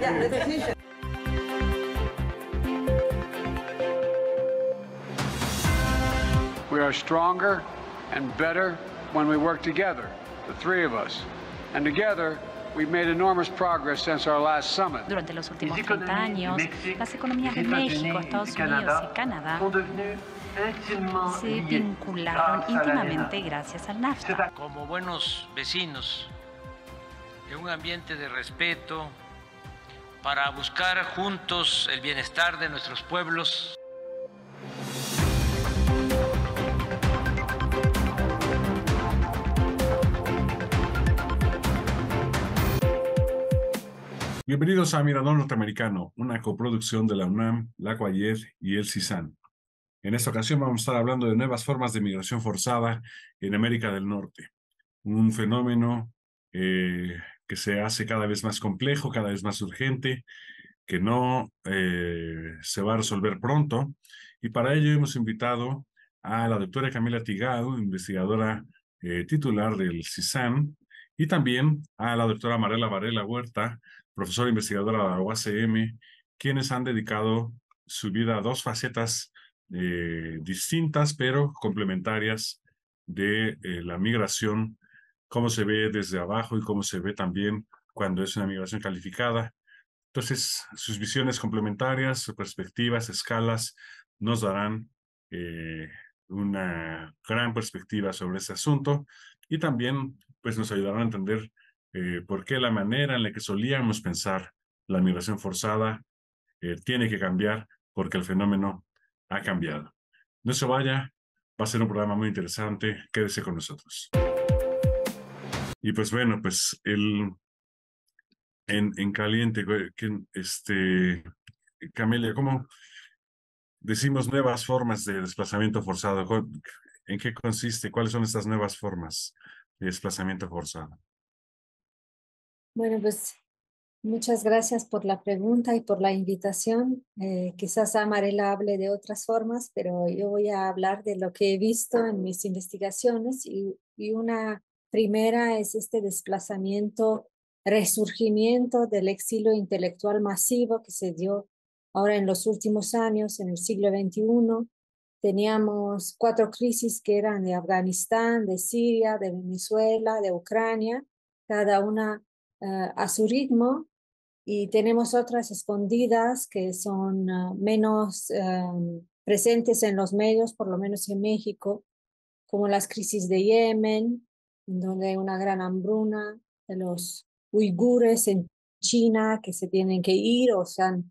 We are stronger and better when we work together, the three of us. And together, we've made enormous progress since our last summit. Durante los últimos 30 años, las economías de México, Estados Unidos y Canadá se vincularon íntimamente gracias al NAFTA. Como buenos vecinos, en un ambiente de respeto, para buscar juntos el bienestar de nuestros pueblos. Bienvenidos a Mirador Norteamericano, una coproducción de la UNAM, la CUAYED y el CISAN. En esta ocasión vamos a estar hablando de nuevas formas de migración forzada en América del Norte. Un fenómeno que se hace cada vez más complejo, cada vez más urgente, que no se va a resolver pronto. Y para ello hemos invitado a la doctora Camila Tigado, investigadora titular del CISAN, y también a la doctora Marela Varela Huerta, profesora investigadora de la UACM, quienes han dedicado su vida a dos facetas distintas pero complementarias de la migración, cómo se ve desde abajo y cómo se ve también cuando es una migración calificada. Entonces, sus visiones complementarias, sus perspectivas, escalas, nos darán una gran perspectiva sobre este asunto y también pues, nos ayudarán a entender por qué la manera en la que solíamos pensar la migración forzada tiene que cambiar porque el fenómeno ha cambiado. No se vaya, va a ser un programa muy interesante, quédese con nosotros. Y pues bueno, pues en caliente, Camelia, ¿cómo decimos nuevas formas de desplazamiento forzado? ¿En qué consiste? ¿Cuáles son estas nuevas formas de desplazamiento forzado? Bueno, pues muchas gracias por la pregunta y por la invitación. Quizás Amarela hable de otras formas, pero yo voy a hablar de lo que he visto en mis investigaciones y una primera es este desplazamiento, resurgimiento del exilio intelectual masivo que se dio ahora en los últimos años, en el siglo XXI. Teníamos 4 crisis que eran de Afganistán, de Siria, de Venezuela, de Ucrania, cada una a su ritmo, y tenemos otras escondidas que son menos presentes en los medios, por lo menos en México, como las crisis de Yemen, donde hay una gran hambruna de los uigures en China que se tienen que ir o sean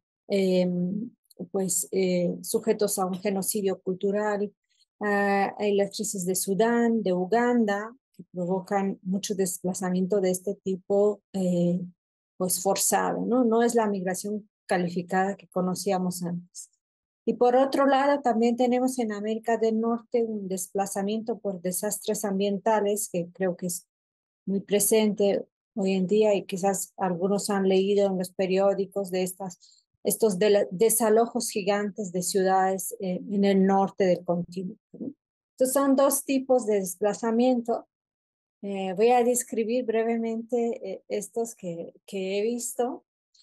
sujetos a un genocidio cultural. Hay las crisis de Sudán, de Uganda, que provocan mucho desplazamiento de este tipo, pues forzado, ¿no? No es la migración calificada que conocíamos antes. Y por otro lado, también tenemos en América del Norte un desplazamiento por desastres ambientales que creo que es muy presente hoy en día y quizás algunos han leído en los periódicos de estos desalojos gigantes de ciudades en el norte del continente, ¿no? Entonces son 2 tipos de desplazamiento. Voy a describir brevemente estos que he visto.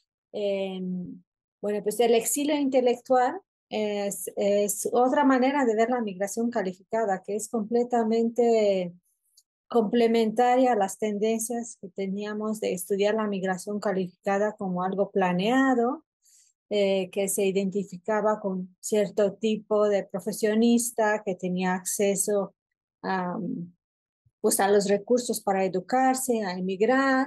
Bueno, pues el exilio intelectual es otra manera de ver la migración calificada, que es completamente complementaria a las tendencias que teníamos de estudiar la migración calificada como algo planeado, que se identificaba con cierto tipo de profesionista que tenía acceso a, pues a los recursos para educarse, a emigrar.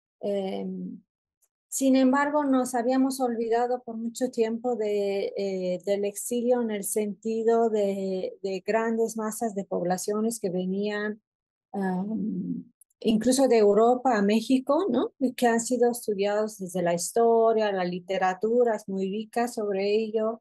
Sin embargo, nos habíamos olvidado por mucho tiempo del exilio en el sentido de grandes masas de poblaciones que venían incluso de Europa a México, ¿no? Y que han sido estudiados desde la historia, la literatura es muy rica sobre ello,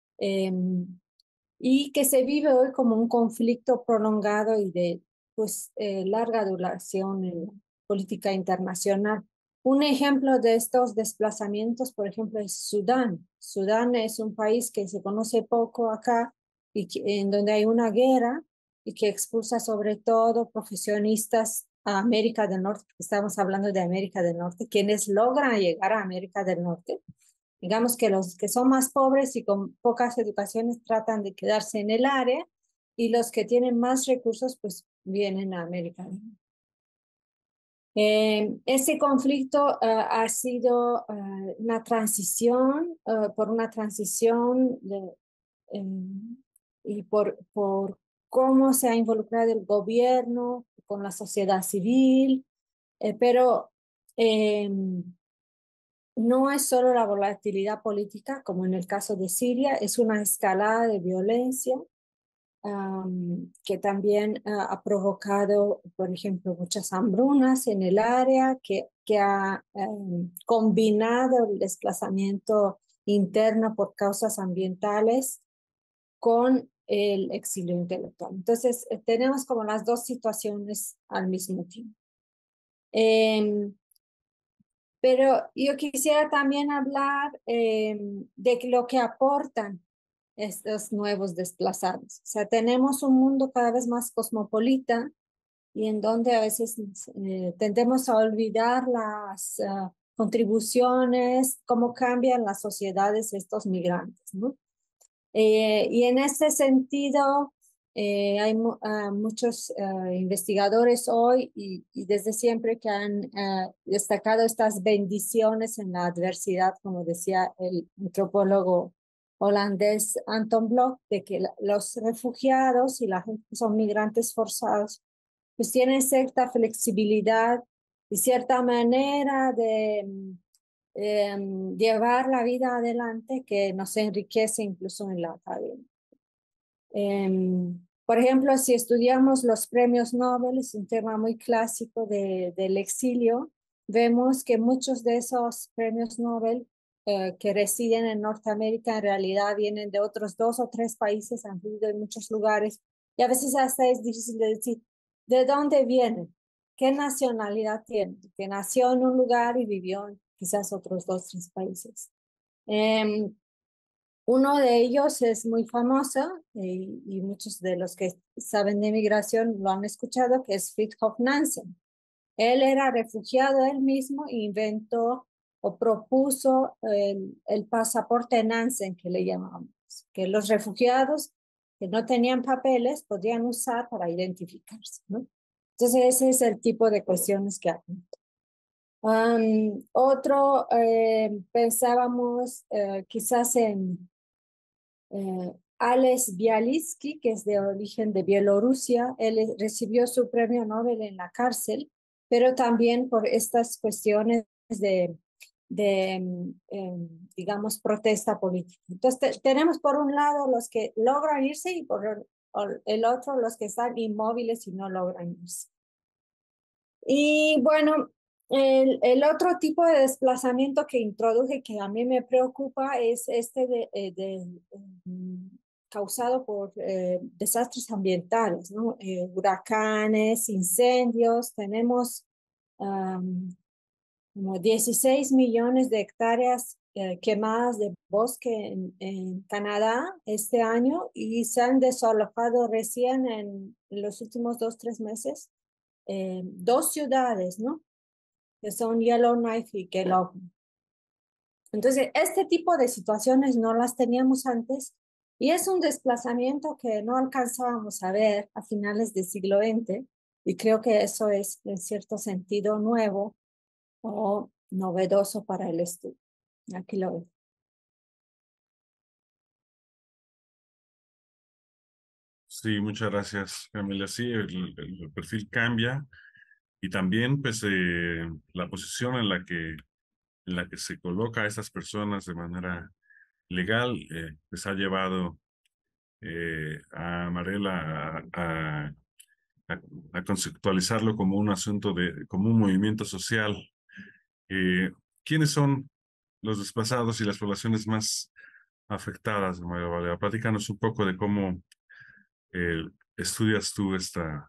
y que se vive hoy como un conflicto prolongado y de larga duración en la política internacional. Un ejemplo de estos desplazamientos, por ejemplo, es Sudán. Sudán es un país que se conoce poco acá y en donde hay una guerra y que expulsa sobre todo profesionistas a América del Norte, porque estamos hablando de América del Norte, quienes logran llegar a América del Norte, digamos que los que son más pobres y con pocas educaciones tratan de quedarse en el área, y los que tienen más recursos pues vienen a América del Norte. Ese conflicto ha sido una transición, por una transición y por cómo se ha involucrado el gobierno con la sociedad civil, pero no es solo la volatilidad política, como en el caso de Siria, es una escalada de violencia que también ha provocado, por ejemplo, muchas hambrunas en el área, que ha combinado el desplazamiento interno por causas ambientales con el exilio intelectual. Entonces, tenemos como las dos situaciones al mismo tiempo. Pero yo quisiera también hablar de lo que aportan estos nuevos desplazados. O sea, tenemos un mundo cada vez más cosmopolita y en donde a veces tendemos a olvidar las contribuciones, cómo cambian las sociedades estos migrantes, ¿no? Y en ese sentido, hay muchos investigadores hoy y desde siempre que han destacado estas bendiciones en la adversidad, como decía el antropólogo holandés Anton Blok, de que los refugiados y la gente que son migrantes forzados, pues tienen cierta flexibilidad y cierta manera de llevar la vida adelante que nos enriquece incluso en la academia. Por ejemplo, si estudiamos los premios Nobel, es un tema muy clásico del exilio, vemos que muchos de esos premios Nobel que residen en Norteamérica en realidad vienen de otros 2 o 3 países, han vivido en muchos lugares, y a veces hasta es difícil de decir de dónde vienen, qué nacionalidad tienen, que nació en un lugar y vivió en quizás otros 2 o 3 países. Uno de ellos es muy famoso y muchos de los que saben de migración lo han escuchado, que es Fridtjof Nansen. Él era refugiado él mismo e inventó o propuso el pasaporte Nansen, que le llamamos, que los refugiados que no tenían papeles podían usar para identificarse, ¿no? Entonces ese es el tipo de cuestiones que hacen. Otro, pensábamos quizás en Ales Bialiatski, que es de origen de Bielorrusia. Él recibió su premio Nobel en la cárcel, pero también por estas cuestiones de digamos, protesta política. Entonces, tenemos por un lado los que logran irse y por el otro los que están inmóviles y no logran irse. Y bueno, el otro tipo de desplazamiento que introduje que a mí me preocupa es este causado por desastres ambientales, ¿no? Huracanes, incendios. Tenemos como 16 millones de hectáreas quemadas de bosque en Canadá este año, y se han desalojado recién en los últimos 2 o 3 meses 2 ciudades, ¿no? Que son Yellowknife y Kelowna. Entonces, este tipo de situaciones no las teníamos antes y es un desplazamiento que no alcanzábamos a ver a finales del siglo XX, y creo que eso es en cierto sentido nuevo o novedoso para el estudio. Aquí lo veo. Sí, muchas gracias, Camila. Sí, el perfil cambia y también pues la posición en la que se coloca a estas personas de manera legal pues ha llevado a Marela a conceptualizarlo como un asunto como un movimiento social. ¿Quiénes son los desplazados y las poblaciones más afectadas, María Valera? Platícanos un poco de cómo estudias tú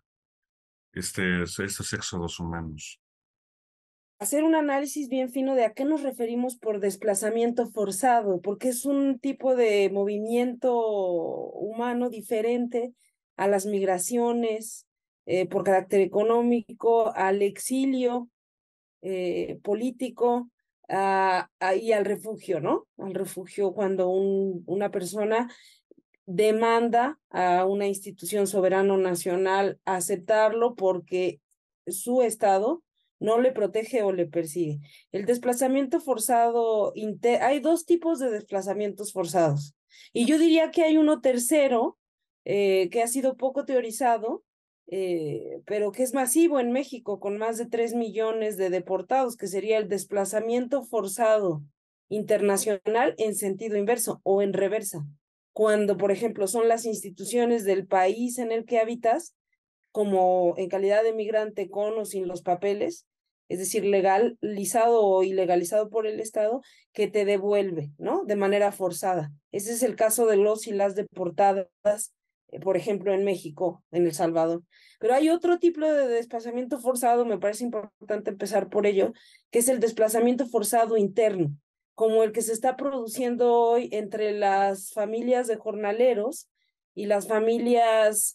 estos éxodos humanos. Hacer un análisis bien fino de a qué nos referimos por desplazamiento forzado, porque es un tipo de movimiento humano diferente a las migraciones, por carácter económico, al exilio político y al refugio, ¿no? Al refugio cuando una persona demanda a una institución soberana nacional aceptarlo porque su estado no le protege o le persigue. El desplazamiento forzado, hay dos tipos de desplazamientos forzados. Y yo diría que hay uno tercero que ha sido poco teorizado, pero que es masivo en México, con más de 3 millones de deportados, que sería el desplazamiento forzado internacional en sentido inverso o en reversa. Cuando, por ejemplo, son las instituciones del país en el que habitas, como en calidad de migrante con o sin los papeles, es decir, legalizado o ilegalizado por el Estado, que te devuelve, ¿no? De manera forzada. Ese es el caso de los y las deportadas, por ejemplo, en México, en El Salvador. Pero hay otro tipo de desplazamiento forzado, me parece importante empezar por ello, que es el desplazamiento forzado interno, como el que se está produciendo hoy entre las familias de jornaleros y las familias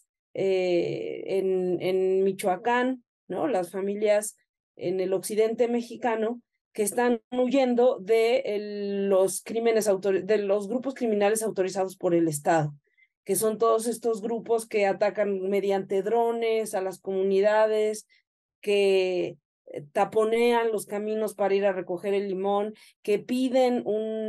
en Michoacán, ¿no? Las familias en el occidente mexicano que están huyendo de los de los grupos criminales autorizados por el Estado, que son todos estos grupos que atacan mediante drones a las comunidades, que taponean los caminos para ir a recoger el limón, que piden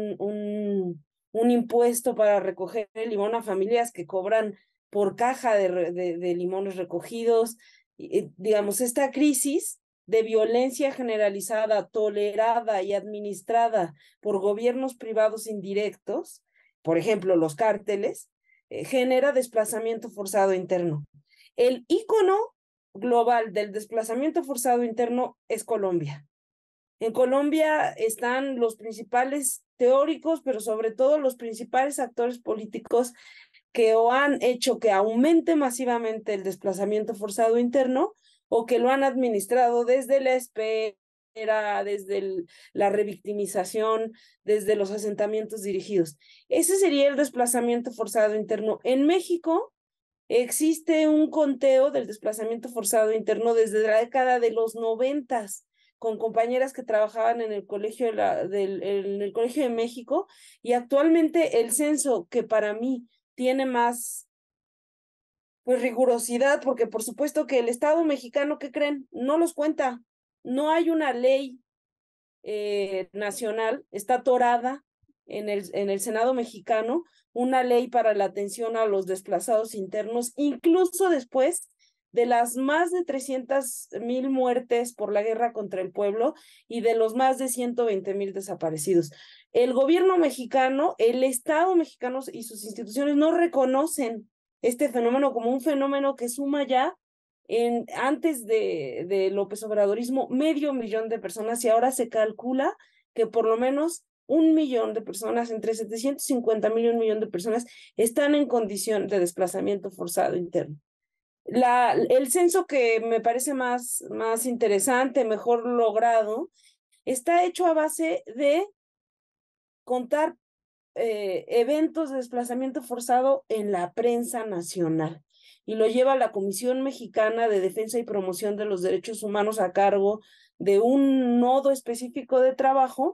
un impuesto para recoger el limón a familias que cobran por caja de limones recogidos. Digamos, esta crisis de violencia generalizada, tolerada y administrada por gobiernos privados indirectos, por ejemplo, los cárteles, genera desplazamiento forzado interno. El ícono global del desplazamiento forzado interno es Colombia. En Colombia están los principales teóricos, pero sobre todo los principales actores políticos que o han hecho que aumente masivamente el desplazamiento forzado interno o que lo han administrado desde la espera, desde la revictimización, desde los asentamientos dirigidos. Ese sería el desplazamiento forzado interno. En México existe un conteo del desplazamiento forzado interno desde la década de los 90, con compañeras que trabajaban en el Colegio en el Colegio de México, y actualmente el censo, que para mí tiene más pues rigurosidad, porque por supuesto que el Estado mexicano, ¿qué creen? No los cuenta. No hay una ley nacional, está atorada en el Senado mexicano una ley para la atención a los desplazados internos, incluso después de las más de 300,000 muertes por la guerra contra el pueblo y de los más de 120,000 desaparecidos. El gobierno mexicano, el Estado mexicano y sus instituciones no reconocen este fenómeno como un fenómeno que suma ya antes de López Obradorismo 500,000 de personas, y ahora se calcula que por lo menos 1,000,000 de personas, entre 750,000 y 1,000,000 de personas, están en condición de desplazamiento forzado interno. El censo que me parece más interesante, mejor logrado, está hecho a base de contar eventos de desplazamiento forzado en la prensa nacional, y lo lleva la Comisión Mexicana de Defensa y Promoción de los Derechos Humanos a cargo de un nodo específico de trabajo,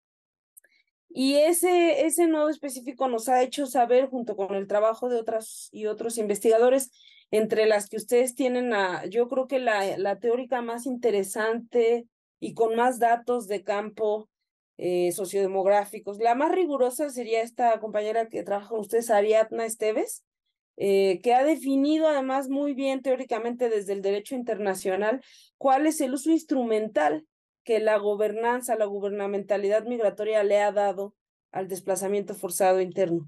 y ese nodo específico nos ha hecho saber, junto con el trabajo de otras y otros investigadores, entre las que ustedes tienen yo creo que la teórica más interesante y con más datos de campo sociodemográficos. La más rigurosa sería esta compañera que trabaja con ustedes, Ariadna Esteves, que ha definido además muy bien teóricamente desde el derecho internacional cuál es el uso instrumental que la gobernanza, la gubernamentalidad migratoria le ha dado al desplazamiento forzado interno.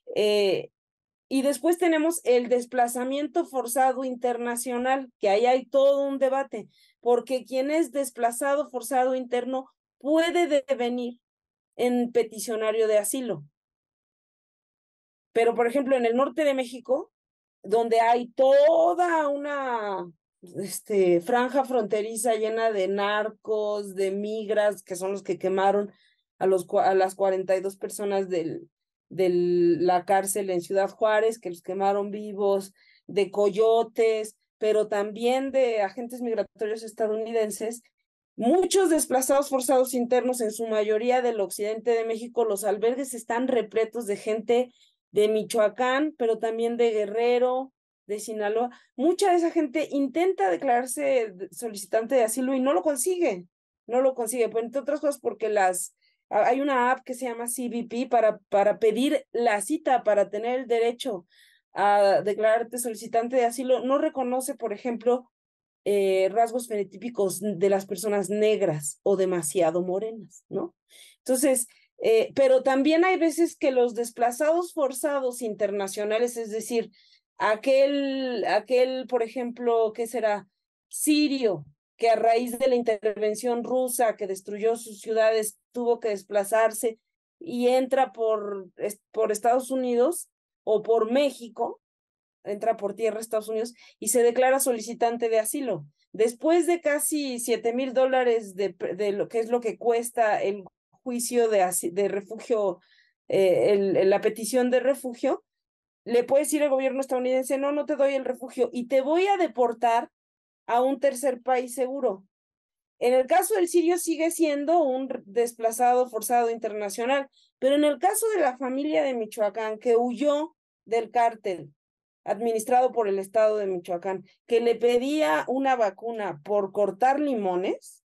Y después tenemos el desplazamiento forzado internacional, que ahí hay todo un debate, porque quien es desplazado forzado interno puede devenir en peticionario de asilo. Pero, por ejemplo, en el norte de México, donde hay toda una franja fronteriza llena de narcos, de migras, que son los que quemaron a las 42 personas de la cárcel en Ciudad Juárez, que los quemaron vivos, de coyotes, pero también de agentes migratorios estadounidenses, muchos desplazados forzados internos, en su mayoría del occidente de México. Los albergues están repletos de gente de Michoacán, pero también de Guerrero, de Sinaloa. Mucha de esa gente intenta declararse solicitante de asilo y no lo consigue, pues, entre otras cosas porque hay una app que se llama CBP para pedir la cita, para tener el derecho a declararte solicitante de asilo. No reconoce, por ejemplo, rasgos fenotípicos de las personas negras o demasiado morenas, ¿no? Entonces, pero también hay veces que los desplazados forzados internacionales, es decir, aquel, por ejemplo, ¿qué será? Sirio, que a raíz de la intervención rusa que destruyó sus ciudades tuvo que desplazarse y entra por Estados Unidos o por México, entra por tierra a Estados Unidos y se declara solicitante de asilo. Después de casi $7,000 de lo que es lo que cuesta el juicio de refugio, la petición de refugio, le puede decir el gobierno estadounidense: no te doy el refugio y te voy a deportar a un tercer país seguro. En el caso del sirio sigue siendo un desplazado forzado internacional, pero en el caso de la familia de Michoacán que huyó del cártel administrado por el estado de Michoacán, que le pedía una vacuna por cortar limones,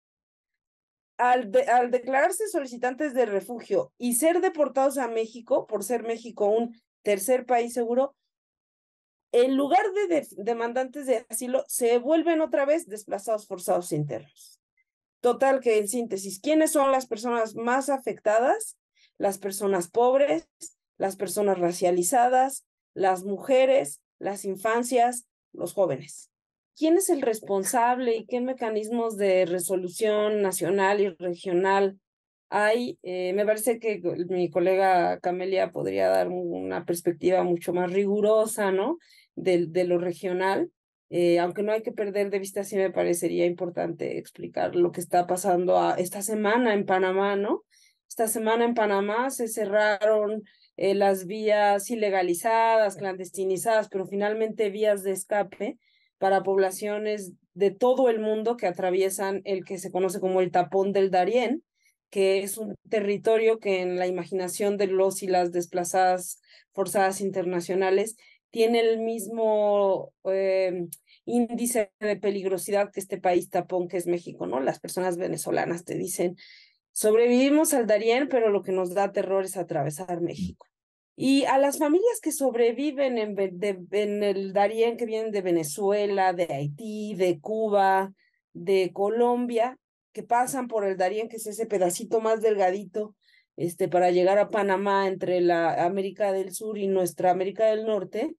al declararse solicitantes de refugio y ser deportados a México, por ser México un tercer país seguro, en lugar de demandantes de asilo, se vuelven otra vez desplazados forzados internos. Total, que en síntesis, ¿quiénes son las personas más afectadas? Las personas pobres, las personas racializadas, las mujeres, las infancias, los jóvenes. ¿Quién es el responsable y qué mecanismos de resolución nacional y regional hay? Me parece que mi colega Camelia podría dar una perspectiva mucho más rigurosa, ¿no? De lo regional. Aunque no hay que perder de vista, sí me parecería importante explicar lo que está pasando esta semana en Panamá, ¿no? Esta semana en Panamá se cerraron las vías ilegalizadas, clandestinizadas, pero finalmente vías de escape para poblaciones de todo el mundo que atraviesan el que se conoce como el tapón del Darién, que es un territorio que en la imaginación de los y las desplazadas forzadas internacionales tiene el mismo índice de peligrosidad que este país tapón que es México, ¿no? Las personas venezolanas te dicen: sobrevivimos al Darién, pero lo que nos da terror es atravesar México. Y a las familias que sobreviven en el Darién, que vienen de Venezuela, de Haití, de Cuba, de Colombia, que pasan por el Darién, que es ese pedacito más delgadito, para llegar a Panamá entre la América del Sur y nuestra América del Norte.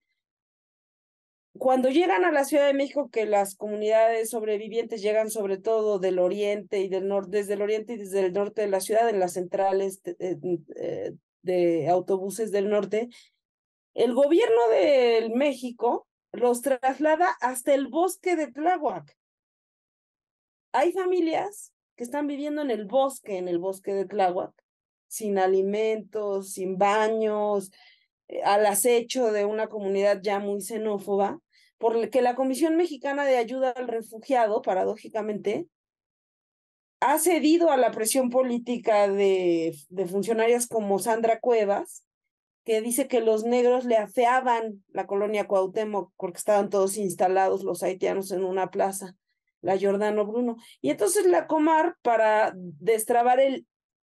Cuando llegan a la Ciudad de México, que las comunidades sobrevivientes llegan sobre todo del oriente y del norte, desde el oriente y desde el norte de la ciudad, en las centrales de autobuses del norte, el gobierno de México los traslada hasta el bosque de Tláhuac. Hay familias que están viviendo en el bosque de Tláhuac, sin alimentos, sin baños, al acecho de una comunidad ya muy xenófoba, porque la Comisión Mexicana de Ayuda al Refugiado, paradójicamente, ha cedido a la presión política de funcionarias como Sandra Cuevas, que dice que los negros le afeaban la colonia Cuauhtémoc porque estaban todos instalados los haitianos en una plaza, la Giordano Bruno. Y entonces la Comar, para destrabar el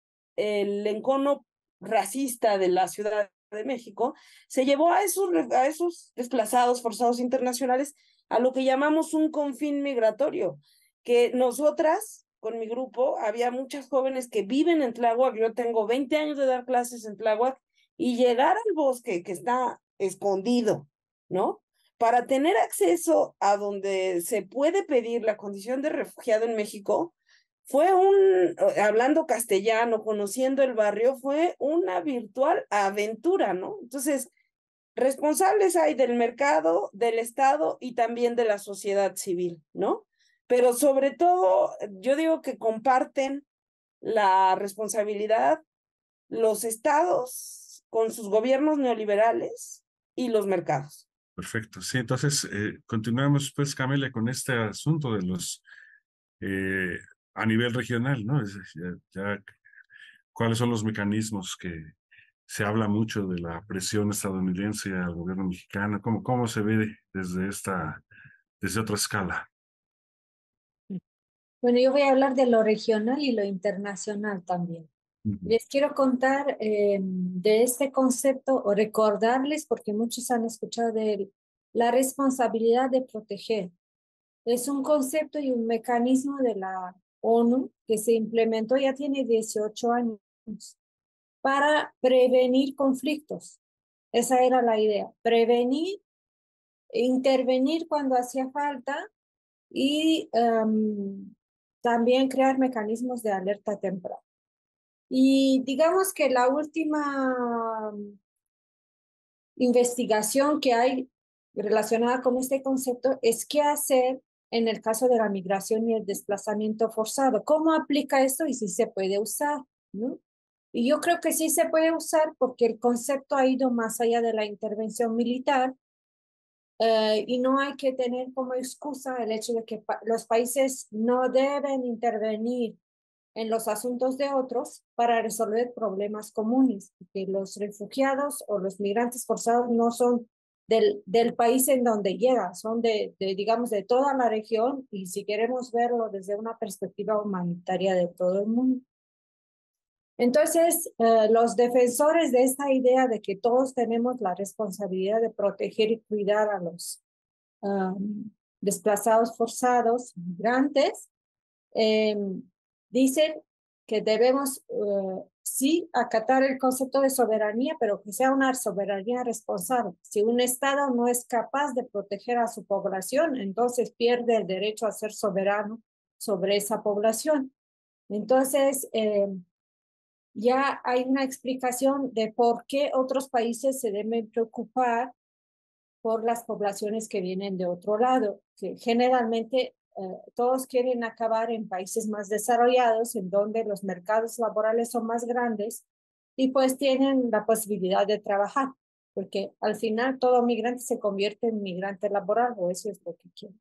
encono racista de la Ciudad de México, se llevó a esos desplazados forzados internacionales a lo que llamamos un confín migratorio, que nosotras, con mi grupo, había muchas jóvenes que viven en Tláhuac. Yo tengo 20 años de dar clases en Tláhuac, y llegar al bosque que está escondido, ¿no? Para tener acceso a donde se puede pedir la condición de refugiado en México, hablando castellano, conociendo el barrio, fue una virtual aventura, ¿no? Entonces, responsables hay del mercado, del Estado y también de la sociedad civil, ¿no? Pero sobre todo, yo digo que comparten la responsabilidad los estados con sus gobiernos neoliberales y los mercados. Perfecto. Sí, entonces continuamos pues, Camila, con este asunto de los eh, a nivel regional, ¿no? ¿Cuáles son los mecanismos que se habla mucho de la presión estadounidense al gobierno mexicano? ¿Cómo se ve desde otra escala? Bueno, yo voy a hablar de lo regional y lo internacional también. Ujú. Les quiero contar de este concepto o recordarles, porque muchos han escuchado de él, la responsabilidad de proteger. Es un concepto y un mecanismo de la ONU que se implementó, ya tiene 18 años, para prevenir conflictos. Esa era la idea, prevenir, intervenir cuando hacía falta y también crear mecanismos de alerta temprana. Y digamos que la última investigación que hay relacionada con este concepto es qué hacer en el caso de la migración y el desplazamiento forzado. ¿Cómo aplica esto y si se puede usar? ¿No? Y yo creo que sí se puede usar porque el concepto ha ido más allá de la intervención militar y no hay que tener como excusa el hecho de que los países no deben intervenir en los asuntos de otros para resolver problemas comunes, porque los refugiados o los migrantes forzados no son del país en donde llegan, son digamos, de toda la región y si queremos verlo desde una perspectiva humanitaria de todo el mundo. Entonces, los defensores de esta idea de que todos tenemos la responsabilidad de proteger y cuidar a los desplazados forzados, migrantes, dicen que debemos sí acatar el concepto de soberanía, pero que sea una soberanía responsable. Si un Estado no es capaz de proteger a su población, entonces pierde el derecho a ser soberano sobre esa población. Entonces, ya hay una explicación de por qué otros países se deben preocupar por las poblaciones que vienen de otro lado, que generalmente todos quieren acabar en países más desarrollados, en donde los mercados laborales son más grandes y pues tienen la posibilidad de trabajar, porque al final todo migrante se convierte en migrante laboral, o eso es lo que quieren.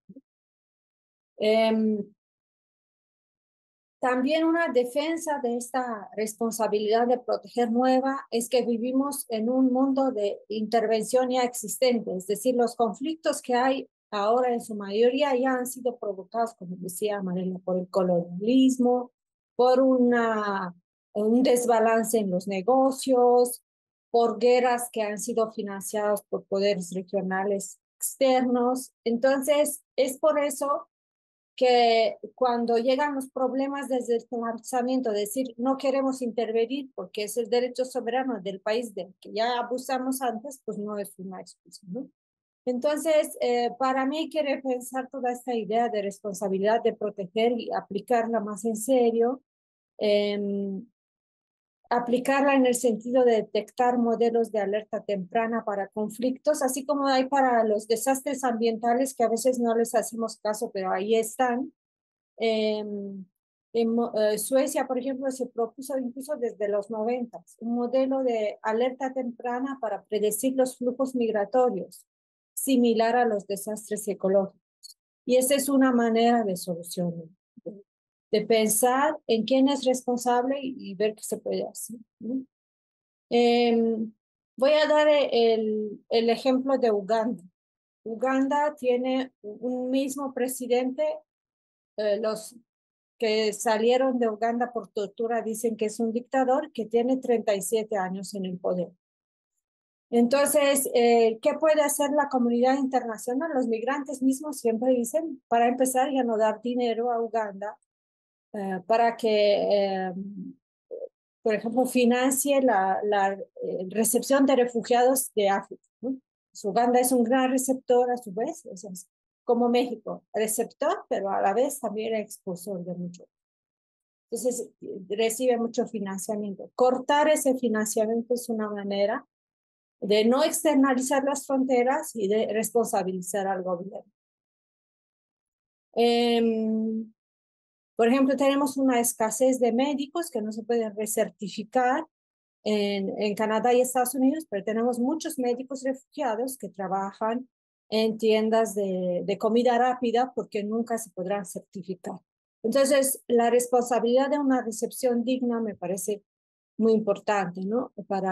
También una defensa de esta responsabilidad de proteger nueva es que vivimos en un mundo de intervención ya existente, es decir, los conflictos que hay ahora en su mayoría ya han sido provocados, como decía Mariela, por el colonialismo, por un desbalance en los negocios, por guerras que han sido financiadas por poderes regionales externos. Entonces, es por eso que cuando llegan los problemas desde el lanzamiento, decir no queremos intervenir porque es el derecho soberano del país del que ya abusamos antes, pues no es una excusa, ¿no? Entonces, para mí hay que repensar toda esta idea de responsabilidad de proteger y aplicarla más en serio, aplicarla en el sentido de detectar modelos de alerta temprana para conflictos, así como hay para los desastres ambientales que a veces no les hacemos caso, pero ahí están. Suecia, por ejemplo, se propuso incluso desde los 90 un modelo de alerta temprana para predecir los flujos migratorios, similar a los desastres ecológicos. Y esa es una manera de solucionar, de pensar en quién es responsable y ver qué se puede hacer, ¿no? Voy a dar el ejemplo de Uganda. Uganda tiene un mismo presidente, los que salieron de Uganda por tortura dicen que es un dictador que tiene 37 años en el poder. Entonces, ¿qué puede hacer la comunidad internacional? Los migrantes mismos siempre dicen, para empezar, ya no dar dinero a Uganda para que, por ejemplo, financie la recepción de refugiados de África, ¿no? Uganda es un gran receptor a su vez, o sea, es como México, receptor, pero a la vez también expulsor de mucho. Entonces, recibe mucho financiamiento. Cortar ese financiamiento es una manera de no externalizar las fronteras y de responsabilizar al gobierno. Por ejemplo, tenemos una escasez de médicos que no se pueden recertificar en Canadá y Estados Unidos, pero tenemos muchos médicos refugiados que trabajan en tiendas de comida rápida porque nunca se podrán certificar. Entonces, la responsabilidad de una recepción digna me parece muy importante, ¿no?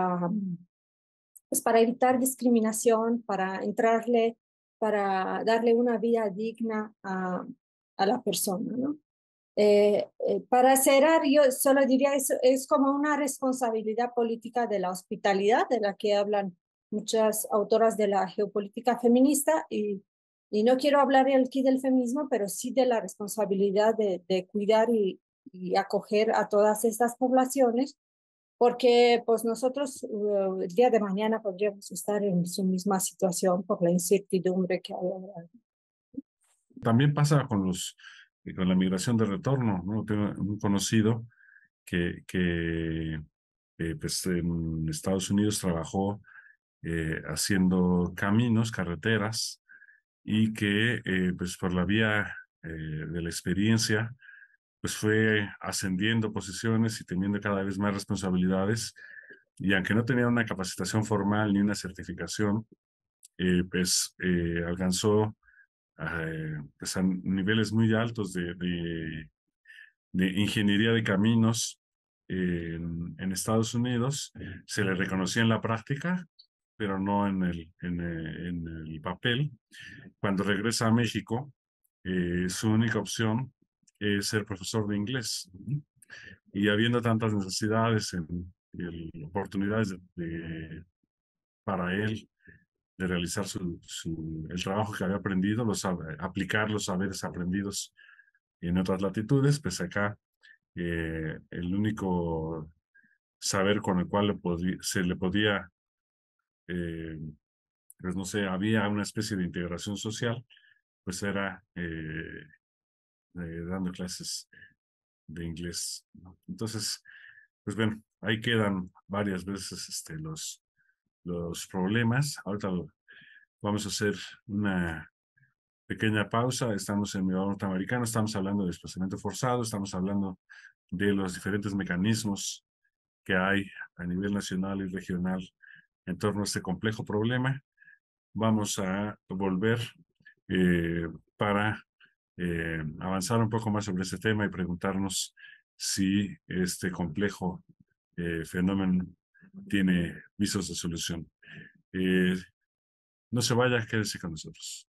Pues para evitar discriminación, para darle una vida digna a la persona, ¿no? Para cerrar, yo solo diría, es como una responsabilidad política de la hospitalidad, de la que hablan muchas autoras de la geopolítica feminista, y no quiero hablar aquí del feminismo, pero sí de la responsabilidad de cuidar y acoger a todas estas poblaciones, porque pues nosotros el día de mañana podríamos estar en su misma situación por la incertidumbre que hay ahora. También pasa con la migración de retorno, ¿no? Tengo un conocido que pues en Estados Unidos trabajó haciendo caminos, carreteras, y que pues por la vía de la experiencia pues fue ascendiendo posiciones y teniendo cada vez más responsabilidades, y aunque no tenía una capacitación formal ni una certificación, pues alcanzó pues a niveles muy altos de ingeniería de caminos en Estados Unidos. Se le reconocía en la práctica, pero no en el papel. Cuando regresa a México, su única opción es ser profesor de inglés. Y habiendo tantas necesidades y oportunidades para él de realizar el trabajo que había aprendido, aplicar los saberes aprendidos en otras latitudes, pues acá el único saber con el cual se le podía, eh, pues no sé, había una especie de integración social, pues era dando clases de inglés, ¿no? Entonces, pues bueno, ahí quedan varias veces los problemas. Ahorita vamos a hacer una pequeña pausa. Estamos en Mirador Norteamericano, estamos hablando de desplazamiento forzado, estamos hablando de los diferentes mecanismos que hay a nivel nacional y regional en torno a este complejo problema. Vamos a volver para avanzar un poco más sobre este tema y preguntarnos si este complejo fenómeno tiene visos de solución. Eh, no se vaya, quédese con nosotros.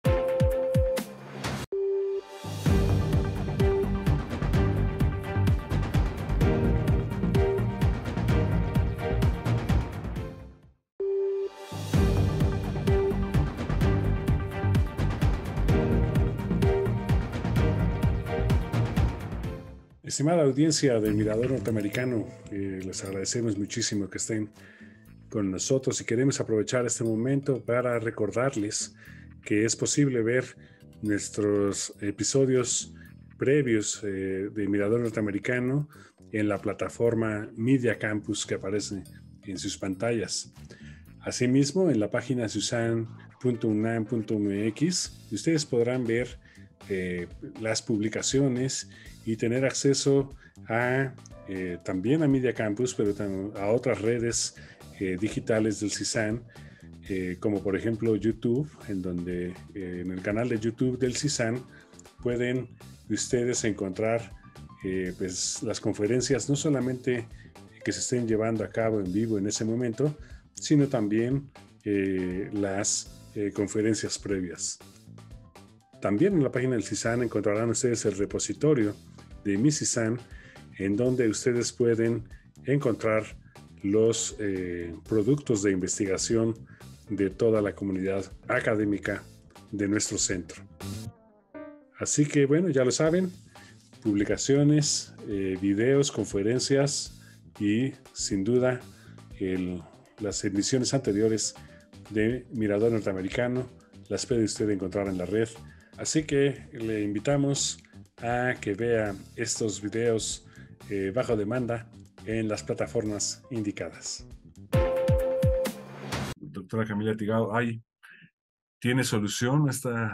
Estimada audiencia del Mirador Norteamericano, les agradecemos muchísimo que estén con nosotros y queremos aprovechar este momento para recordarles que es posible ver nuestros episodios previos de Mirador Norteamericano en la plataforma Media Campus que aparece en sus pantallas. Asimismo, en la página susan.unam.mx ustedes podrán ver las publicaciones y tener acceso también a Media Campus, pero a otras redes digitales del CISAN, como por ejemplo YouTube, en donde en el canal de YouTube del CISAN pueden ustedes encontrar pues, las conferencias, no solamente que se estén llevando a cabo en vivo en ese momento, sino también las conferencias previas. También en la página del CISAN encontrarán ustedes el repositorio de Mi CISAN, en donde ustedes pueden encontrar los productos de investigación de toda la comunidad académica de nuestro centro. Así que bueno, ya lo saben, publicaciones, videos, conferencias y sin duda las emisiones anteriores de Mirador Norteamericano las puede usted encontrar en la red. Así que le invitamos a que vea estos videos bajo demanda en las plataformas indicadas. Doctora Camila Tigado, ¿tiene solución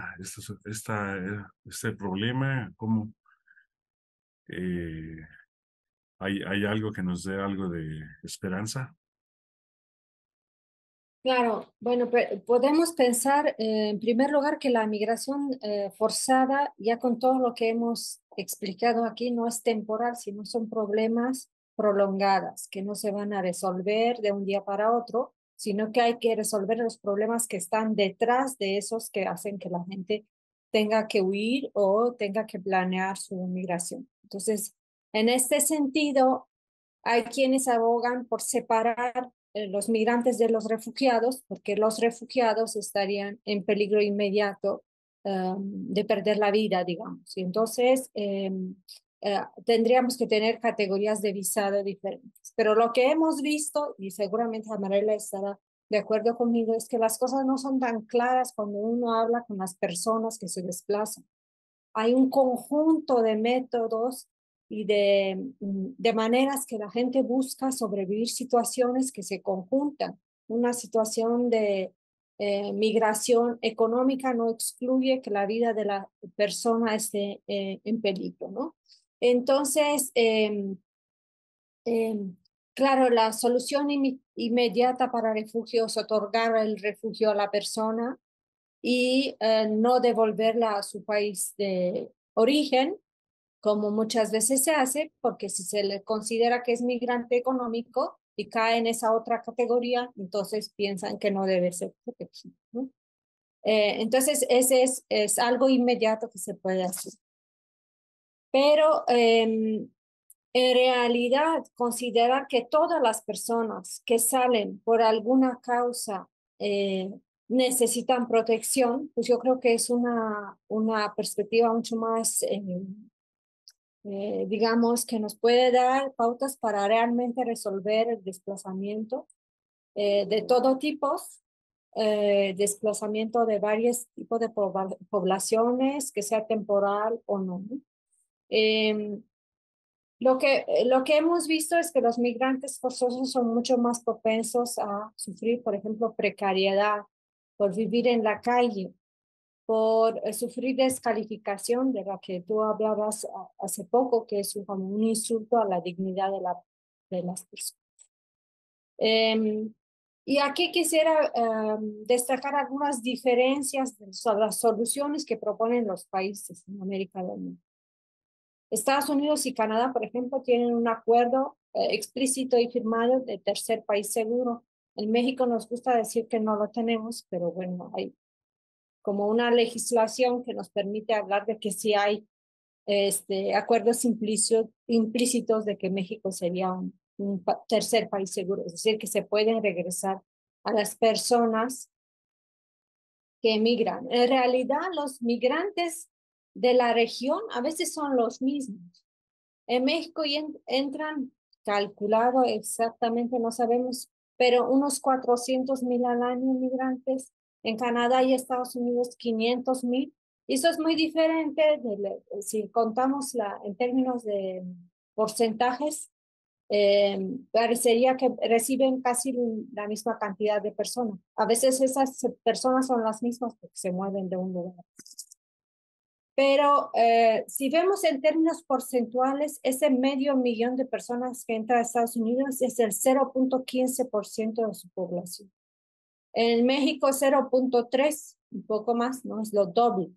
este problema? ¿Cómo hay algo que nos dé algo de esperanza? Claro, bueno, podemos pensar en primer lugar que la migración forzada, ya con todo lo que hemos explicado aquí, no es temporal, sino son problemas prolongadas que no se van a resolver de un día para otro, sino que hay que resolver los problemas que están detrás de esos que hacen que la gente tenga que huir o tenga que planear su migración. Entonces, en este sentido, hay quienes abogan por separar los migrantes de los refugiados, porque los refugiados estarían en peligro inmediato de perder la vida, digamos. Y entonces tendríamos que tener categorías de visado diferentes. Pero lo que hemos visto, y seguramente Amarela estará de acuerdo conmigo, es que las cosas no son tan claras cuando uno habla con las personas que se desplazan. Hay un conjunto de métodos y de maneras que la gente busca sobrevivir situaciones que se conjuntan. Una situación de migración económica no excluye que la vida de la persona esté en peligro, ¿no? Entonces, eh, claro, la solución inmediata para refugios es otorgar el refugio a la persona y no devolverla a su país de origen, como muchas veces se hace, porque si se le considera que es migrante económico y cae en esa otra categoría, entonces piensan que no debe ser protegido, ¿no? Entonces, ese es algo inmediato que se puede hacer. Pero en realidad, considerar que todas las personas que salen por alguna causa necesitan protección, pues yo creo que es una perspectiva mucho más, digamos, que nos puede dar pautas para realmente resolver el desplazamiento de todo tipo, desplazamiento de varios tipos de poblaciones, que sea temporal o no, ¿no? Lo que hemos visto es que los migrantes forzosos son mucho más propensos a sufrir, por ejemplo, precariedad, por vivir en la calle, por sufrir descalificación, de la que tú hablabas hace poco, que es como un insulto a la dignidad de las personas. Y aquí quisiera destacar algunas diferencias de las soluciones que proponen los países en América del Norte. Estados Unidos y Canadá, por ejemplo, tienen un acuerdo explícito y firmado de tercer país seguro. En México nos gusta decir que no lo tenemos, pero bueno, hay como una legislación que nos permite hablar de que sí hay acuerdos implícitos de que México sería un tercer país seguro, es decir, que se pueden regresar a las personas que emigran. En realidad, los migrantes de la región a veces son los mismos. En México entran, calculado exactamente, no sabemos, pero unos 400,000 al año migrantes. En Canadá y Estados Unidos, 500,000. Y eso es muy diferente si contamos en términos de porcentajes, parecería que reciben casi la misma cantidad de personas. A veces esas personas son las mismas porque se mueven de un lugar. Pero si vemos en términos porcentuales, ese 500,000 de personas que entra a Estados Unidos es el 0.15% de su población. En México 0.3, un poco más, ¿no? Es lo doble.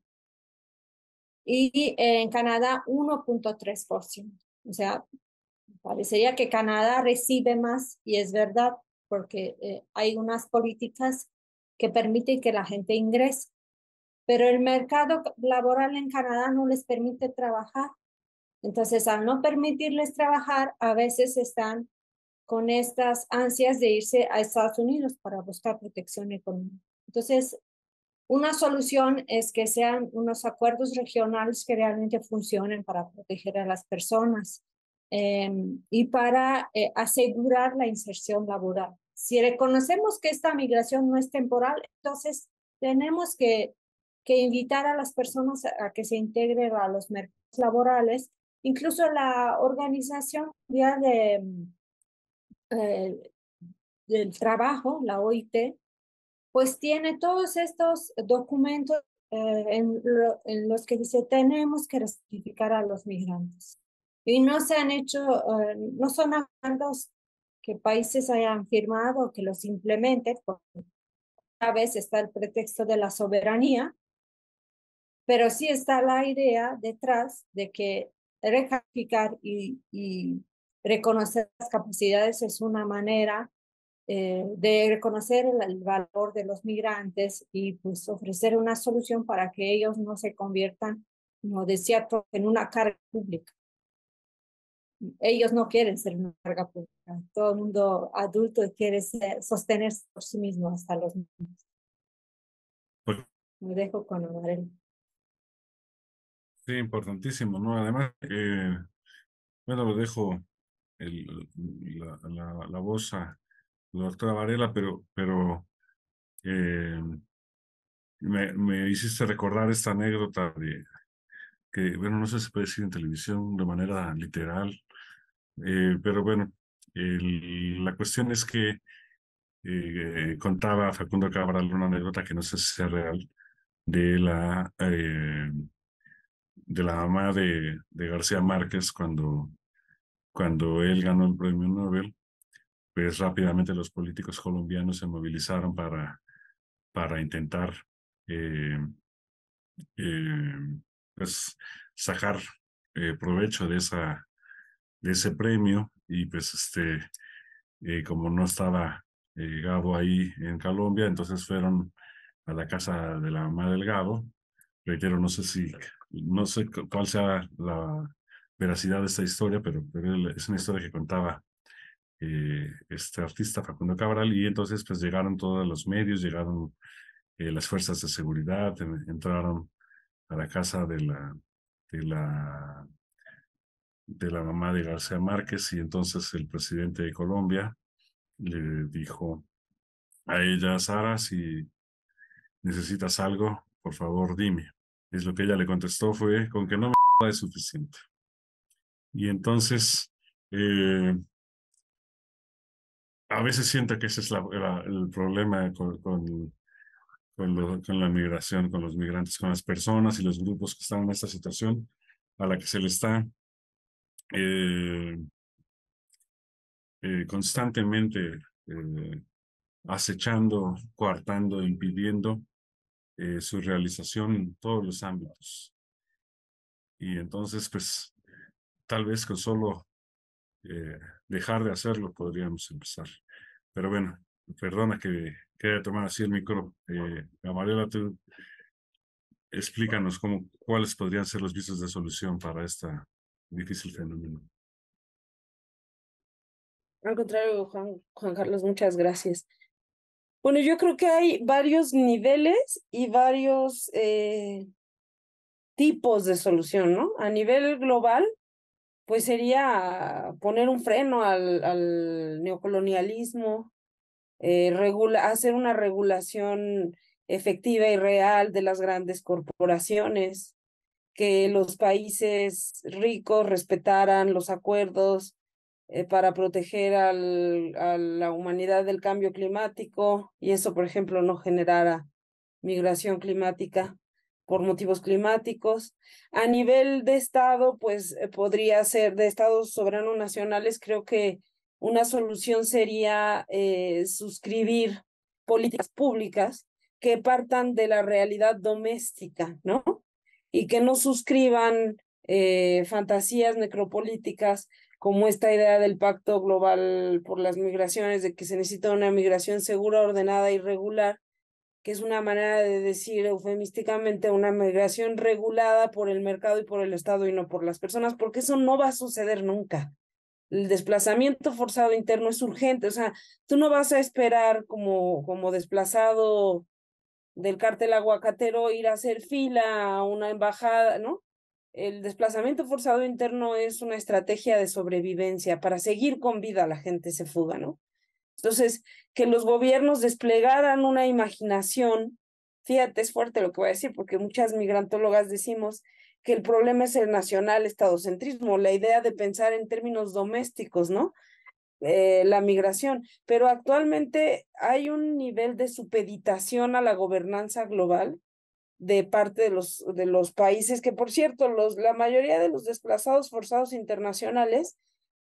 Y en Canadá 1.3%. O sea, parecería que Canadá recibe más y es verdad porque hay unas políticas que permiten que la gente ingrese. Pero el mercado laboral en Canadá no les permite trabajar. Entonces, al no permitirles trabajar, a veces están con estas ansias de irse a Estados Unidos para buscar protección económica. Entonces, una solución es que sean unos acuerdos regionales que realmente funcionen para proteger a las personas y para asegurar la inserción laboral. Si reconocemos que esta migración no es temporal, entonces tenemos que invitar a las personas a que se integren a los mercados laborales. Incluso la Organización Mundial del Trabajo, la OIT, pues tiene todos estos documentos en los que dice tenemos que rectificar a los migrantes. Y no se han hecho, no son acuerdos que países hayan firmado, que los implementen, porque a veces está el pretexto de la soberanía, pero sí está la idea detrás de que recalificar y reconocer las capacidades es una manera de reconocer el valor de los migrantes y pues ofrecer una solución para que ellos no se conviertan, como decía, en una carga pública. Ellos no quieren ser una carga pública. Todo el mundo adulto quiere sostenerse por sí mismo, hasta los niños. Pues, Me dejo con Amarelo. sí, importantísimo, ¿no? Además, bueno, lo dejo la voz a la doctora Varela, pero me hiciste recordar esta anécdota de que, bueno, no sé si se puede decir en televisión de manera literal, pero bueno, la cuestión es que contaba Facundo Cabral una anécdota que no sé si sea real, de de la mamá de García Márquez cuando él ganó el premio Nobel, pues rápidamente los políticos colombianos se movilizaron para intentar eh, eh, pues, sacar provecho de ese premio y pues como no estaba Gabo ahí en Colombia, entonces fueron a la casa de la mamá del Gabo. Reitero, no sé cuál sea la veracidad de esta historia, pero es una historia que contaba este artista Facundo Cabral y entonces pues llegaron todos los medios, llegaron las fuerzas de seguridad, entraron a la casa de la, de la mamá de García Márquez y entonces el presidente de Colombia le dijo a ella, Sara, si necesitas algo, por favor dime. Es lo que ella le contestó fue, con que no me es suficiente. Y entonces, a veces siento que ese es el problema con la migración, con los migrantes, con las personas y los grupos que están en esta situación a la que se le está eh, constantemente acechando, coartando, impidiendo su realización en todos los ámbitos. Y entonces, pues, tal vez con solo eh, dejar de hacerlo podríamos empezar. Pero bueno, perdona que haya tomado así el micro. Gabriela, tú explícanos cuáles podrían ser los visos de solución para este difícil fenómeno. Al contrario, Juan Carlos, muchas gracias. Bueno, yo creo que hay varios niveles y varios tipos de solución, ¿no? A nivel global, pues sería poner un freno al neocolonialismo, hacer una regulación efectiva y real de las grandes corporaciones, que los países ricos respetaran los acuerdos para proteger a la humanidad del cambio climático y eso, por ejemplo, no generara migración climática por motivos climáticos. A nivel de Estado, pues podría ser de Estados soberanos nacionales, creo que una solución sería suscribir políticas públicas que partan de la realidad doméstica, ¿no? Y que no suscriban fantasías necropolíticas como esta idea del Pacto Global por las Migraciones, de que se necesita una migración segura, ordenada y regular, que es una manera de decir eufemísticamente una migración regulada por el mercado y por el Estado y no por las personas, porque eso no va a suceder nunca. El desplazamiento forzado interno es urgente, o sea, tú no vas a esperar como desplazado del cártel aguacatero ir a hacer fila a una embajada, ¿no? El desplazamiento forzado interno es una estrategia de sobrevivencia. Para seguir con vida la gente se fuga, ¿no? Entonces, que los gobiernos desplegaran una imaginación, fíjate, es fuerte lo que voy a decir, porque muchas migrantólogas decimos que el problema es el nacional estadocentrismo, la idea de pensar en términos domésticos, ¿no? La migración, pero actualmente hay un nivel de supeditación a la gobernanza global de parte de los países, que por cierto, la mayoría de los desplazados forzados internacionales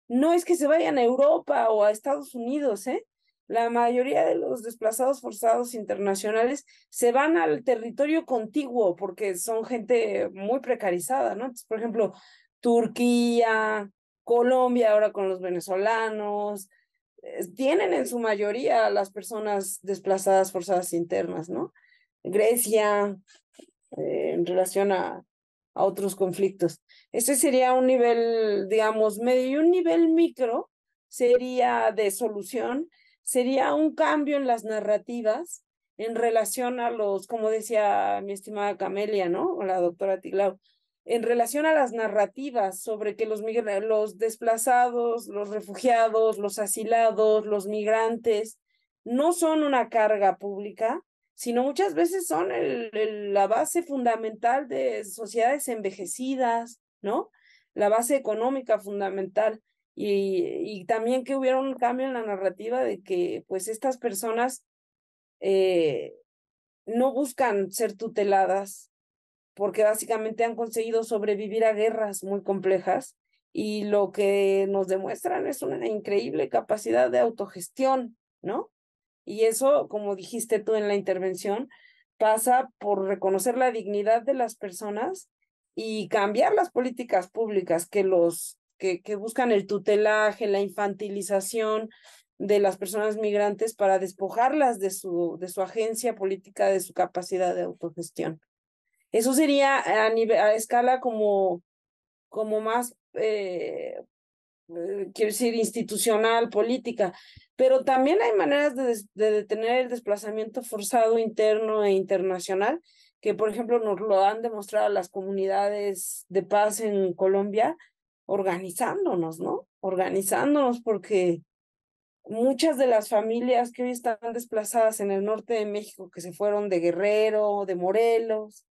no es que se vayan a Europa o a Estados Unidos, ¿eh? La mayoría de los desplazados forzados internacionales se van al territorio contiguo porque son gente muy precarizada, ¿no? Entonces, por ejemplo, Turquía, Colombia, ahora con los venezolanos, tienen en su mayoría a las personas desplazadas forzadas internas, ¿no? Grecia, en relación a otros conflictos. Ese sería un nivel, digamos, medio, y un nivel micro sería de solución, sería un cambio en las narrativas en relación a los, como decía mi estimada Camelia, ¿no? O la doctora Tiglau, en relación a las narrativas sobre que los desplazados, los refugiados, los asilados, los migrantes, no son una carga pública, sino muchas veces son la base fundamental de sociedades envejecidas, ¿no? La base económica fundamental. Y también que hubiera un cambio en la narrativa de que pues estas personas no buscan ser tuteladas porque básicamente han conseguido sobrevivir a guerras muy complejas y lo que nos demuestran es una increíble capacidad de autogestión, ¿no? Y eso, como dijiste tú en la intervención, pasa por reconocer la dignidad de las personas y cambiar las políticas públicas que buscan el tutelaje, la infantilización de las personas migrantes para despojarlas de su agencia política, de su capacidad de autogestión. Eso sería a escala como más quiero decir, institucional, política, pero también hay maneras de detener el desplazamiento forzado interno e internacional, que por ejemplo nos lo han demostrado las comunidades de paz en Colombia, organizándonos, ¿no? Organizándonos porque muchas de las familias que hoy están desplazadas en el norte de México, que se fueron de Guerrero, de Morelos,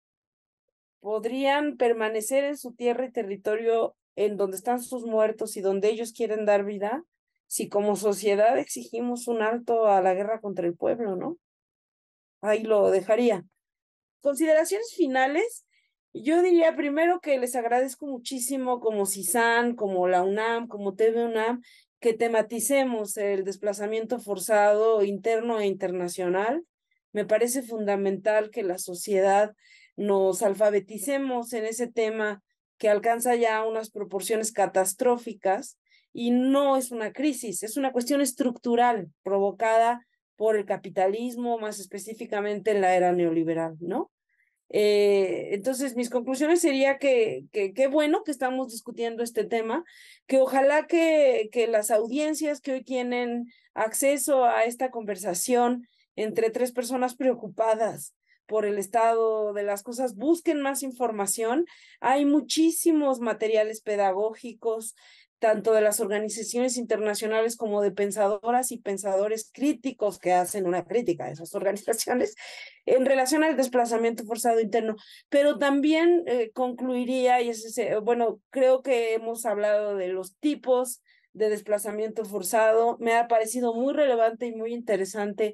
podrían permanecer en su tierra y territorio en donde están sus muertos y donde ellos quieren dar vida, si como sociedad exigimos un alto a la guerra contra el pueblo, ¿no? Ahí lo dejaría. Consideraciones finales. Yo diría primero que les agradezco muchísimo como CISAN, como la UNAM, como TV UNAM, que tematicemos el desplazamiento forzado interno e internacional. Me parece fundamental que la sociedad nos alfabeticemos en ese tema que alcanza ya unas proporciones catastróficas y no es una crisis, es una cuestión estructural provocada por el capitalismo, más específicamente en la era neoliberal, ¿no? Entonces, mis conclusiones sería que qué bueno que estamos discutiendo este tema, que ojalá que las audiencias que hoy tienen acceso a esta conversación entre tres personas preocupadas por el estado de las cosas, busquen más información. Hay muchísimos materiales pedagógicos, tanto de las organizaciones internacionales como de pensadoras y pensadores críticos que hacen una crítica a esas organizaciones en relación al desplazamiento forzado interno. Pero también concluiría, y bueno, creo que hemos hablado de los tipos de desplazamiento forzado. Me ha parecido muy relevante y muy interesante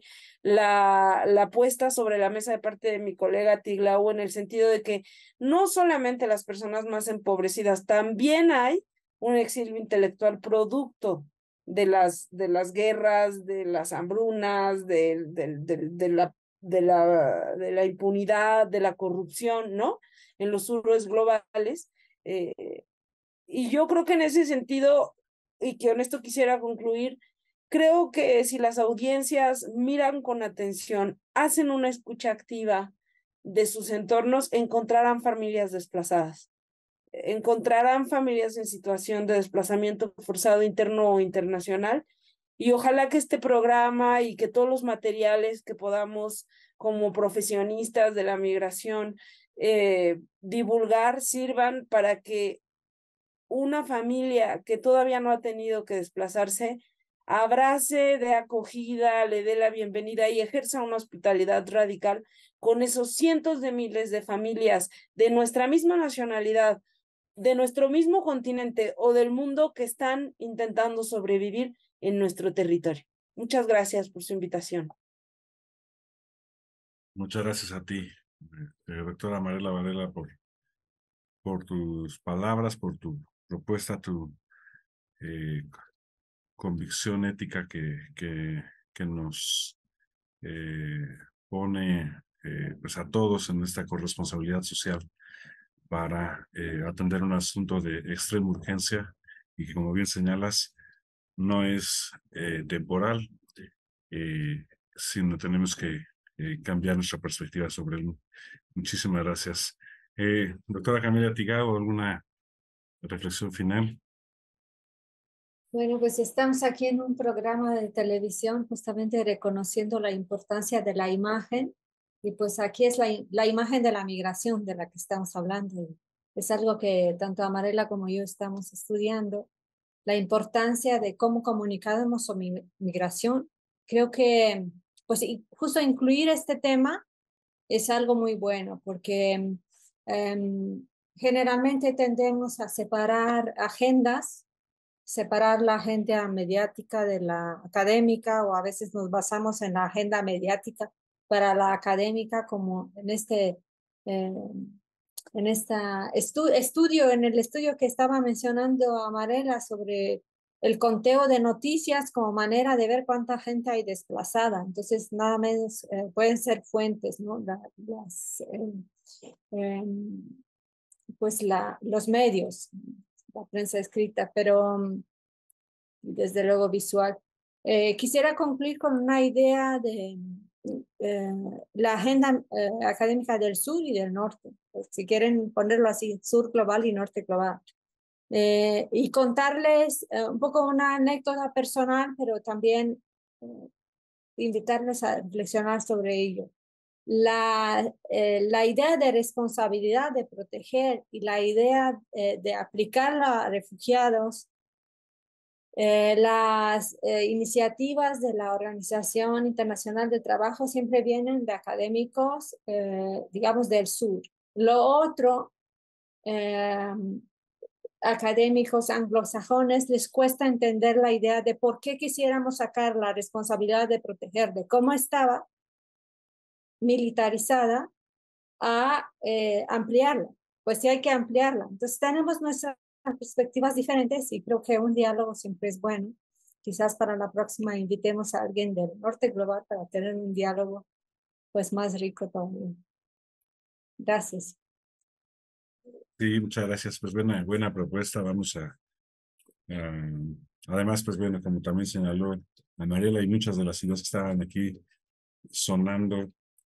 la puesta sobre la mesa de parte de mi colega Tiglau, en el sentido de que no solamente las personas más empobrecidas, también hay un exilio intelectual producto de las guerras, de las hambrunas, de la impunidad, de la corrupción, ¿no? En los suros globales. Y yo creo que en ese sentido, y que con esto quisiera concluir, creo que si las audiencias miran con atención, hacen una escucha activa de sus entornos, encontrarán familias desplazadas, encontrarán familias en situación de desplazamiento forzado interno o internacional, y ojalá que este programa y que todos los materiales que podamos como profesionistas de la migración divulgar sirvan para que una familia que todavía no ha tenido que desplazarse abrace, dé acogida, le dé la bienvenida y ejerza una hospitalidad radical con esos cientos de miles de familias de nuestra misma nacionalidad, de nuestro mismo continente o del mundo que están intentando sobrevivir en nuestro territorio. Muchas gracias por su invitación. Muchas gracias a ti, doctora Mariela Varela, por tus palabras, por tu propuesta, tu convicción ética que nos pone pues a todos en esta corresponsabilidad social para atender un asunto de extrema urgencia y que, como bien señalas, no es temporal, sino tenemos que cambiar nuestra perspectiva sobre él. Muchísimas gracias. Doctora Camila Tigao, ¿alguna reflexión final? Bueno, pues estamos aquí en un programa de televisión justamente reconociendo la importancia de la imagen y pues aquí es la imagen de la migración de la que estamos hablando. Es algo que tanto Amarela como yo estamos estudiando, la importancia de cómo comunicamos sobre migración. Creo que pues justo incluir este tema es algo muy bueno porque generalmente tendemos a separar agendas, separar la agenda mediática de la académica, o a veces nos basamos en la agenda mediática para la académica, como en en el estudio que estaba mencionando Amarela sobre el conteo de noticias como manera de ver cuánta gente hay desplazada. Entonces, nada menos pueden ser fuentes, ¿no? Pues los medios, la prensa escrita, pero desde luego visual. Quisiera concluir con una idea de la agenda académica del sur y del norte, pues, si quieren ponerlo así, sur global y norte global. Y contarles un poco una anécdota personal, pero también invitarles a reflexionar sobre ello. La idea de responsabilidad de proteger y la idea de aplicarla a refugiados, las iniciativas de la Organización Internacional del Trabajo siempre vienen de académicos, digamos, del sur. Lo otro, académicos anglosajones les cuesta entender la idea de por qué quisiéramos sacar la responsabilidad de proteger de cómo estaba militarizada a ampliarla. Pues sí hay que ampliarla. Entonces tenemos nuestras perspectivas diferentes y creo que un diálogo siempre es bueno. Quizás para la próxima invitemos a alguien del norte global para tener un diálogo pues más rico todavía. Gracias. Sí, muchas gracias. Pues buena propuesta. Vamos además, pues bueno, como también señaló Mariela y muchas de las ideas que estaban aquí sonando,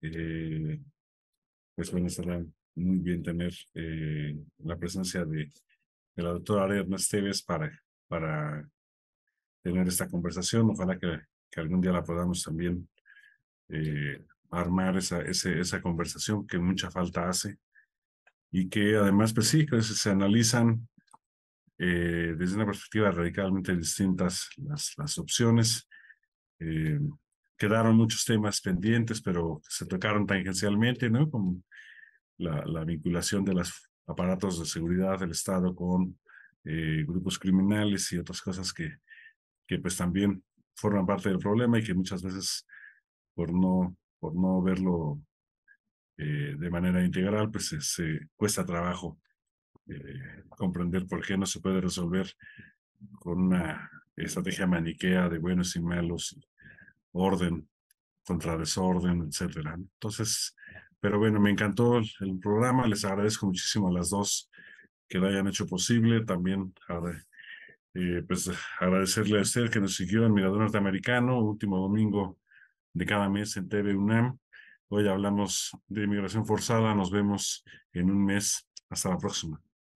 pues bueno, estará muy bien tener la presencia de la doctora Ariadna Esteves para tener esta conversación. Ojalá que algún día la podamos también armar esa conversación que mucha falta hace y que además, pues sí, que se analizan desde una perspectiva radicalmente distintas las opciones. Quedaron muchos temas pendientes, pero se tocaron tangencialmente, ¿no? Como la vinculación de los aparatos de seguridad del Estado con grupos criminales y otras cosas que pues también forman parte del problema y que muchas veces por no verlo de manera integral, pues se cuesta trabajo comprender por qué no se puede resolver con una estrategia maniquea de buenos y malos, orden contra desorden, etcétera. Entonces, pero bueno, me encantó el programa, les agradezco muchísimo a las dos que lo hayan hecho posible, también pues agradecerle a usted que nos siguió en Mirador Norteamericano, último domingo de cada mes en TV UNAM. Hoy hablamos de migración forzada, nos vemos en un mes, hasta la próxima.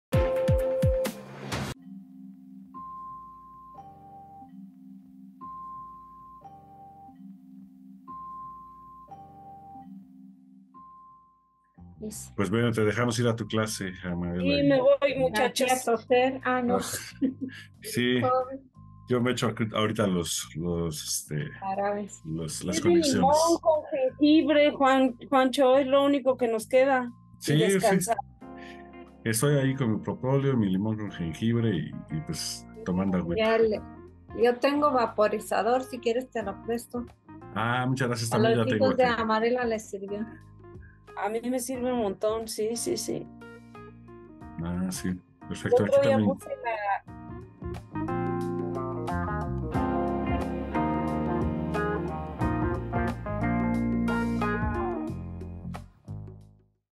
Pues bueno, te dejamos ir a tu clase, Amarela. Sí, me voy, muchachos. No. Sí, yo me echo ahorita las conexiones. Limón con jengibre, Juancho, es lo único que nos queda. Sí, y descansar. Sí. Estoy ahí con mi propóleo, mi limón con jengibre y pues tomando agüita. Yo tengo vaporizador, si quieres te lo presto. Muchas gracias. A También los ya chicos de tengo. Amarela les sirvió. A mí me sirve un montón, sí. Sí, perfecto. El otro Aquí día también. puse